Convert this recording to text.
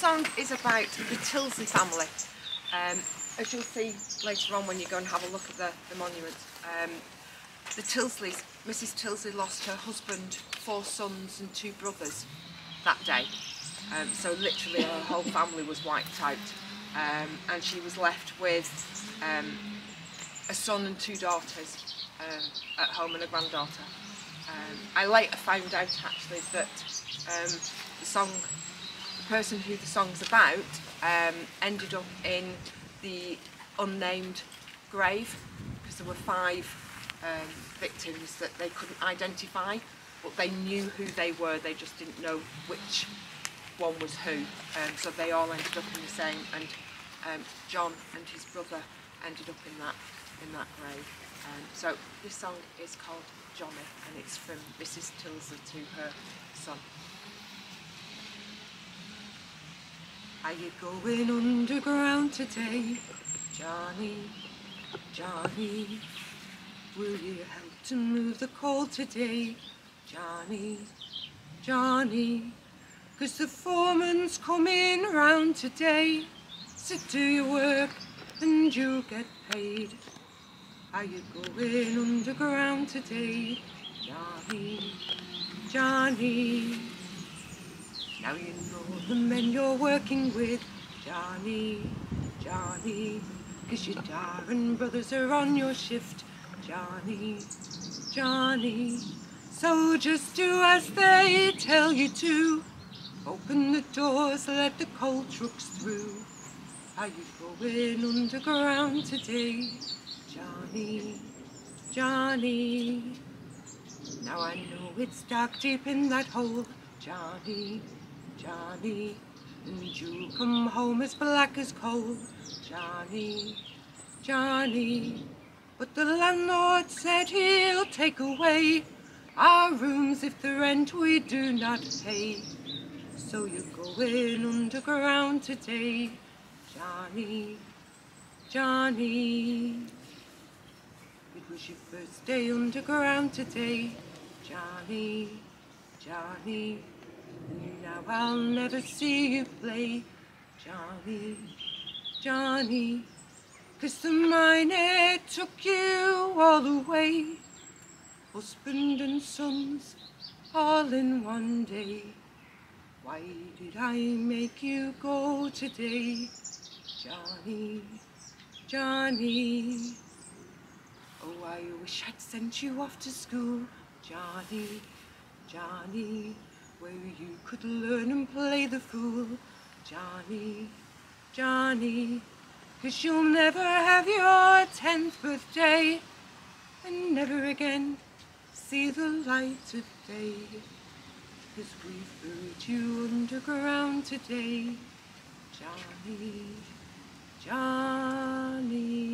song is about the Tyldsley family. As you'll see later on when you go and have a look at the monument, the Tyldsleys, Mrs Tyldsley lost her husband, 4 sons and 2 brothers that day. So literally her whole family was wiped out, and she was left with a son and 2 daughters at home and a granddaughter. I later found out actually that the person who the song's about ended up in the unnamed grave, because there were 5 victims that they couldn't identify, but they knew who they were, they just didn't know which one was who. So they all ended up in the same, and John and his brother ended up in that grave. So this song is called Johnny, and it's from Mrs Tyldsley to her son. Are you going underground today, Johnny, Johnny? Will you help to move the coal today, Johnny, Johnny? 'Cause the foreman's coming round today, so do your work and you'll get paid. Are you going underground today, Johnny, Johnny? Now you know the men you're working with, Johnny, Johnny, 'cause your darling brothers are on your shift, Johnny, Johnny. So just do as they tell you to. Open the doors, let the coal trucks through. Are you going underground today, Johnny, Johnny? Now I know it's dark deep in that hole, Johnny, Johnny, and you'll come home as black as coal, Johnny, Johnny. But the landlord said he'll take away our rooms if the rent we do not pay. So you're going underground today, Johnny, Johnny. It was your first day underground today, Johnny, Johnny. And now I'll never see you play, Johnny, Johnny. 'Cause the miner took you all away, husband and sons all in one day. Why did I make you go today, Johnny, Johnny? Oh, I wish I'd sent you off to school, Johnny, Johnny, where you could learn and play the fool, Johnny, Johnny. 'Cause you'll never have your 10th birthday, and never again see the light of day. 'Cause we've buried you underground today, Johnny, Johnny.